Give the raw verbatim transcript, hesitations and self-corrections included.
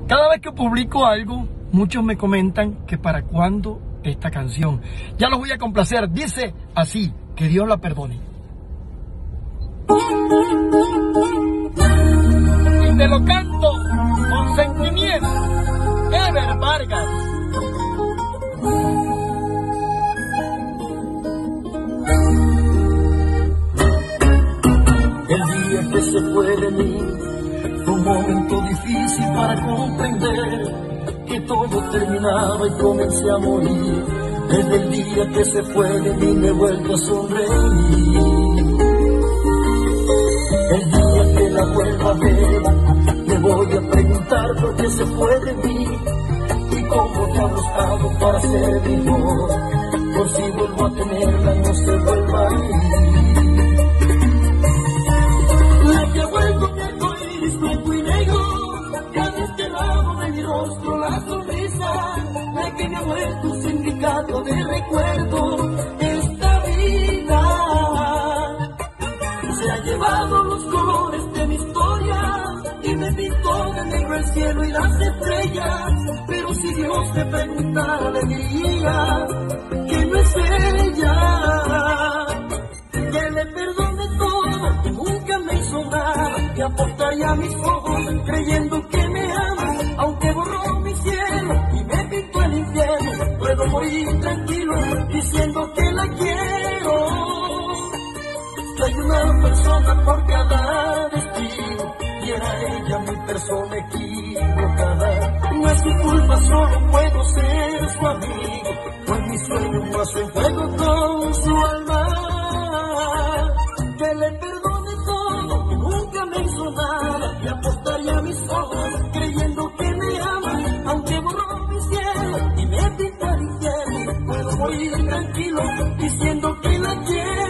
Cada vez que publico algo, muchos me comentan que para cuándo esta canción. Ya los voy a complacer. Dice así, que Dios la perdone. Y te lo canto con sentimiento. Ever Vargas. El día que se fue de mí fue un momento difícil para comprender que todo terminaba y comencé a morir. Desde el día que se fue de mí me he vuelto a sonreír. El día que la vuelva a ver me voy a preguntar por qué se fue de mí y cómo diablos hago para ser mejor, por si vuelvo a tenerla no se vuelva a ir. La que ha vuelto mi arcoíris blanco y negro, que ha desterrado de mi rostro la sonrisa, la que me ha vuelto un sindicato de recuerdo. Esta vida se ha llevado los colores de mi historia y me pintó de negro el cielo y las estrellas. Pero si Dios me preguntara le diría que no es ella. Que le perdone todo, que nunca me hizo nada, que aportaría a mis ojos creyendo que me ama, aunque borró mi cielo y me pintó el infierno. Puedo morir tranquilo diciendo que la quiero. Soy una persona por cada destino y era ella mi persona equivocada. No es su culpa, solo puedo ser su amigo, pues mi sueño no hace fuego con su alma. Que le perdone todo, que nunca me hizo nada, que apostaría a mis ojos creyendo que me ama, aunque borró mi cielo y me pinta el infierno. Puedo morir tranquilo diciendo que la quiero.